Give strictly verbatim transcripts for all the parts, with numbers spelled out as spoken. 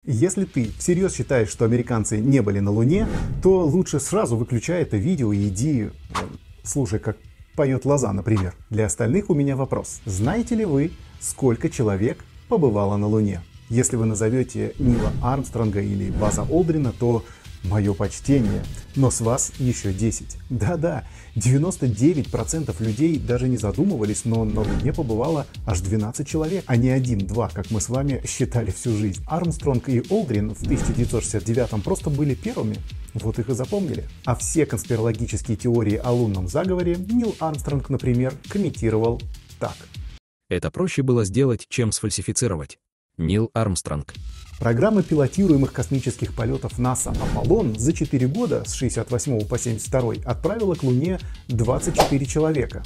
Если ты всерьез считаешь, что американцы не были на Луне, то лучше сразу выключай это видео и иди, слушай, как поет лоза, например. Для остальных у меня вопрос. Знаете ли вы, сколько человек побывало на Луне? Если вы назовете Нила Армстронга или База Олдрина, то мое почтение, но с вас еще десять. Да-да, девяносто девять процентов людей даже не задумывались, но на Луне побывало аж двенадцать человек, а не один-два, как мы с вами считали всю жизнь. Армстронг и Олдрин в тысяча девятьсот шестьдесят девятом просто были первыми, вот их и запомнили. А все конспирологические теории о лунном заговоре Нил Армстронг, например, комментировал так. Это проще было сделать, чем сфальсифицировать. Нил Армстронг. Программа пилотируемых космических полетов НАСА «Аполлон» за четыре года, с шестьдесят восьмого по семьдесят второй, отправила к Луне двадцать четыре человека,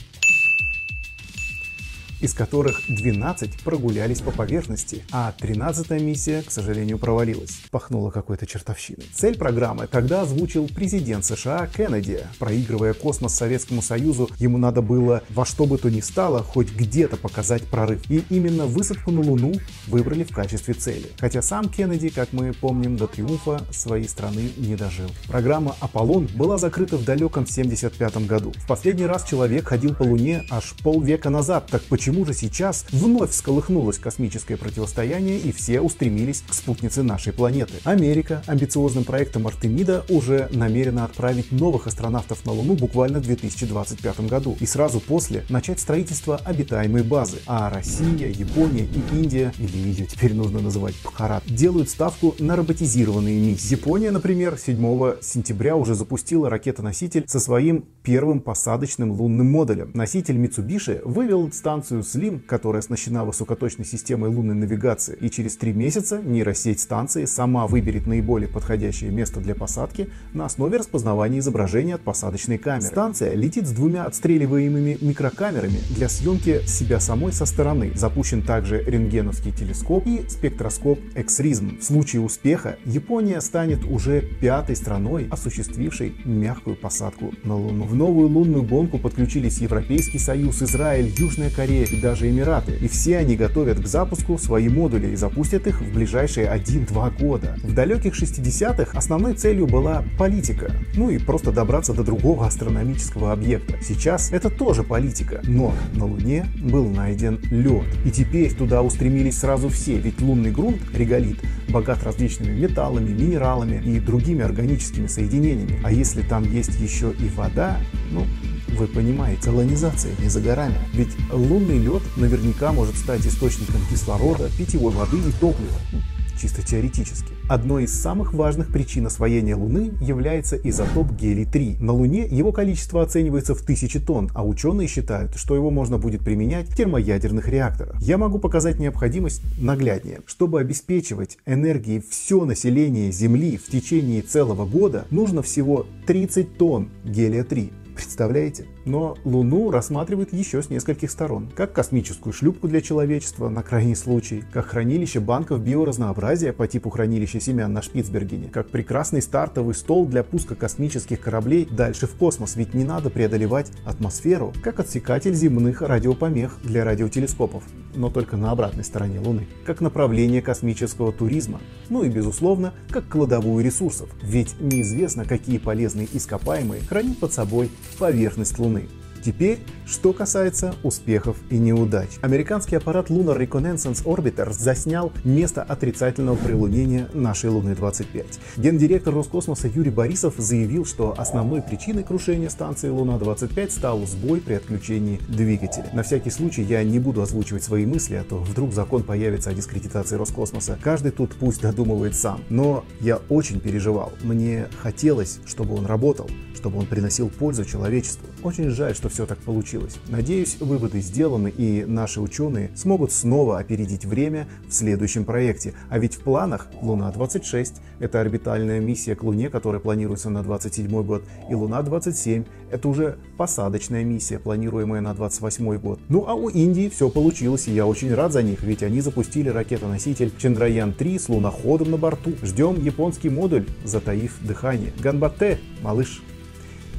из которых двенадцать прогулялись по поверхности, а тринадцатая миссия, к сожалению, провалилась. Пахнуло какой-то чертовщиной. Цель программы тогда озвучил президент США Кеннеди. Проигрывая космос Советскому Союзу, ему надо было во что бы то ни стало хоть где-то показать прорыв. И именно высадку на Луну выбрали в качестве цели. Хотя сам Кеннеди, как мы помним, до триумфа своей страны не дожил. Программа «Аполлон» была закрыта в далеком семьдесят пятом году. В последний раз человек ходил по Луне аж полвека назад. Так почему Почему же сейчас вновь всколыхнулось космическое противостояние и все устремились к спутнице нашей планеты? Америка амбициозным проектом Артемида уже намерена отправить новых астронавтов на Луну буквально в две тысячи двадцать пятом году и сразу после начать строительство обитаемой базы. А Россия, Япония и Индия, или ее теперь нужно называть Бхарат, делают ставку на роботизированные миссии. Япония, например, седьмого сентября уже запустила ракетоноситель со своим первым посадочным лунным модулем. Носитель Mitsubishi вывел станцию Слим, которая оснащена высокоточной системой лунной навигации, и через три месяца нейросеть станции сама выберет наиболее подходящее место для посадки на основе распознавания изображения от посадочной камеры. Станция летит с двумя отстреливаемыми микрокамерами для съемки себя самой со стороны. Запущен также рентгеновский телескоп и спектроскоп X-ризм. В случае успеха Япония станет уже пятой страной, осуществившей мягкую посадку на Луну. В новую лунную гонку подключились Европейский Союз, Израиль, Южная Корея и даже Эмираты. И все они готовят к запуску свои модули и запустят их в ближайшие один-два года. В далеких шестидесятых основной целью была политика. Ну и просто добраться до другого астрономического объекта. Сейчас это тоже политика. Но на Луне был найден лед. И теперь туда устремились сразу все, ведь лунный грунт, реголит, богат различными металлами, минералами и другими органическими соединениями. А если там есть еще и вода, ну... Вы понимаете, колонизация не за горами. Ведь лунный лед наверняка может стать источником кислорода, питьевой воды и топлива. Чисто теоретически. Одной из самых важных причин освоения Луны является изотоп гелий три. На Луне его количество оценивается в тысячи тонн, а ученые считают, что его можно будет применять в термоядерных реакторах. Я могу показать необходимость нагляднее. Чтобы обеспечивать энергией все население Земли в течение целого года, нужно всего тридцать тонн гелия три. Представляете? Но Луну рассматривают еще с нескольких сторон. Как космическую шлюпку для человечества, на крайний случай, как хранилище банков биоразнообразия по типу хранилища семян на Шпицбергене, как прекрасный стартовый стол для пуска космических кораблей дальше в космос, ведь не надо преодолевать атмосферу, как отсекатель земных радиопомех для радиотелескопов, но только на обратной стороне Луны, как направление космического туризма, ну и, безусловно, как кладовую ресурсов, ведь неизвестно, какие полезные ископаемые хранит под собой поверхность Луны. Теперь, что касается успехов и неудач. Американский аппарат Lunar Reconnaissance Orbiter заснял место отрицательного прилунения нашей Луны двадцать пять. Гендиректор Роскосмоса Юрий Борисов заявил, что основной причиной крушения станции Луна двадцать пять стал сбой при отключении двигателя. На всякий случай я не буду озвучивать свои мысли, а то вдруг закон появится о дискредитации Роскосмоса. Каждый тут пусть додумывает сам. Но я очень переживал. Мне хотелось, чтобы он работал, чтобы он приносил пользу человечеству. Очень жаль, что все так получилось. Надеюсь, выводы сделаны, и наши ученые смогут снова опередить время в следующем проекте. А ведь в планах Луна двадцать шесть — это орбитальная миссия к Луне, которая планируется на двадцать седьмой год, и Луна двадцать семь — это уже посадочная миссия, планируемая на двадцать восьмой год. Ну а у Индии все получилось, и я очень рад за них, ведь они запустили ракетоноситель Чандраян три с луноходом на борту. Ждем японский модуль, затаив дыхание. Ганбатте, малыш!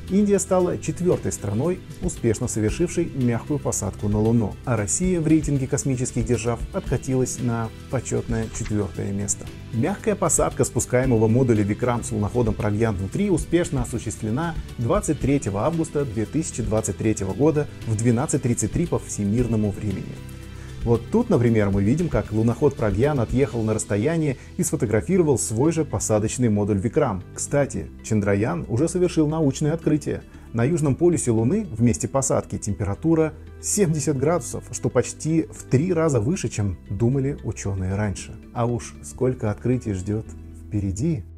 Индия стала четвертой страной, успешно совершившей мягкую посадку на Луну, а Россия в рейтинге космических держав откатилась на почетное четвертое место. Мягкая посадка спускаемого модуля Викрам с луноходом Прагьян внутри успешно осуществлена двадцать третьего августа две тысячи двадцать третьего года в двенадцать тридцать три по всемирному времени. Вот тут, например, мы видим, как луноход Прагьян отъехал на расстояние и сфотографировал свой же посадочный модуль Викрам. Кстати, Чандраян уже совершил научное открытие. На южном полюсе Луны в месте посадки температура семьдесят градусов, что почти в три раза выше, чем думали ученые раньше. А уж сколько открытий ждет впереди.